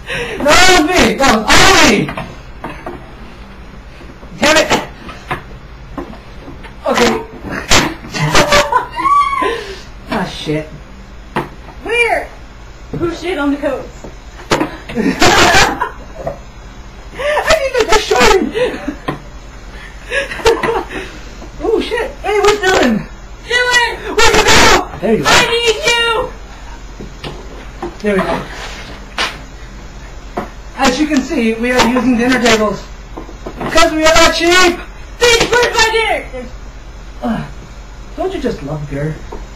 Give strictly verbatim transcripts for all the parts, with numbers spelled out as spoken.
No, that was me! That was Ollie! Damn it! Okay. Ah, shit. Weird! Who shit on the coats? I need to just shorten! Oh, shit! Hey, where's Dylan? Dylan! Where'd you go? There you go. I need you! There we go. As you can see, we are using dinner tables. Because we are not cheap! Bitch, where's my dinner? Uh, don't you just love girl?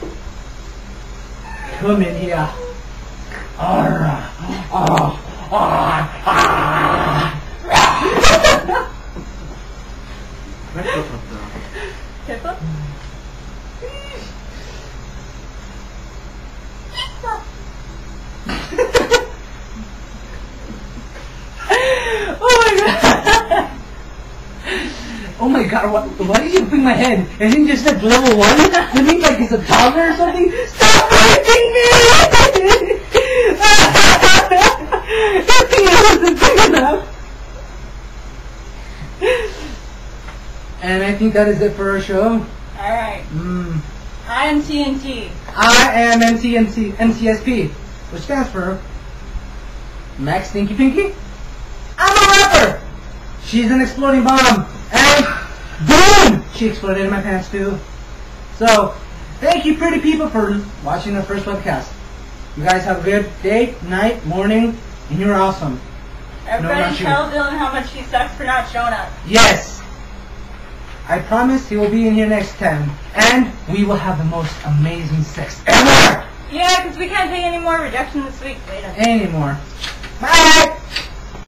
Come in here. Arrgh. Oh. Ah. Ah. Pippa? Oh my god! Oh my god, what, why did you bring my head? And then you just said level one? You mean like it's a toddler or something? Stop raping me! Your penis wasn't big enough! And I think that is it for our show. Alright. Mm. I am T N T. I am M C M C M C S P, which stands for Max Stinky Pinky. I'm a rapper! She's an exploding bomb. And boom! She exploded in my pants too. So, thank you pretty people for watching the first webcast. You guys have a good day, night, morning, and you're awesome. Everybody no, tell Dylan how much he sucks for not showing up. Yes! I promise he will be in here next time. And we will have the most amazing sex ever! Yeah, because we can't take any more rejection this week. Wait a minute. Anymore. Bye!